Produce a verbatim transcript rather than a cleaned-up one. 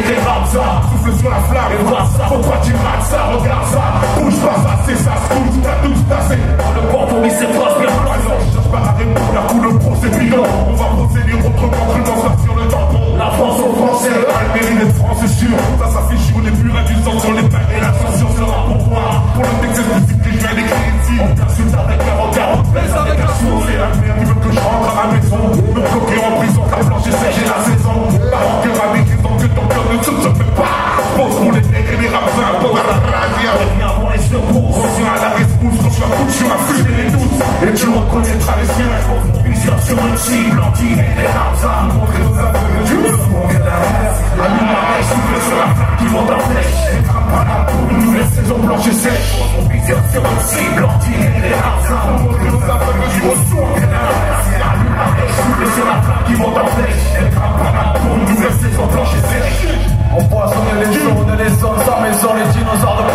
des Ramsa. Souffle sur la flamme et vois ça. Faut pas tu rates ça, regarde ça. Bouge pas, ça c'est ça, scout, t'as tout tassé. Le port pour lui c'est proche, bien plus. Je cherche pas la réponse, la coup de pro c'est bidon. On va procéder autrement, prudence sur le tampon. La France aux Français, elle mérite d'être France, c'est sûr. Ça s'affiche sur les murs, du sang sur les pains et l'ascension sera pour moi. Pour le texte explicite que je viens d'écrire ici. On t'insulte avec un regard, on te baisse avec un sourire. La merde, ils veulent que je rentre à la maison. Me bloquer en prison, car blanche et sèche et la saison. Parents que ravis, qui tant que ton cœur ne se fait pas. Pose pour les nègres et les rabbins, pour à la radio. Reviens voir les secours, conscient à la rescousse, quand je la couche sur la fuite et les doutes. Et tu reconnaîtras les siens. Plusieurs sur une cible, anti et les rabbins. Montrer aux aveugles du monde de la race. Allume la mèche, souffle sur la flamme qui monte en flèche. Et frappe pas la pour une nouvelle saison blanche et sèche. Plusieurs sur une cible, anti et les rabbins. Montrer aux aveugles du monde de la race. Allume la mèche, souffle sur la flamme qui monte en flèche. Et frappe pas la pour une nouvelle saison blanche et sèche. On poissonne les jaunes, les hommes, sa maison, les dinosaures de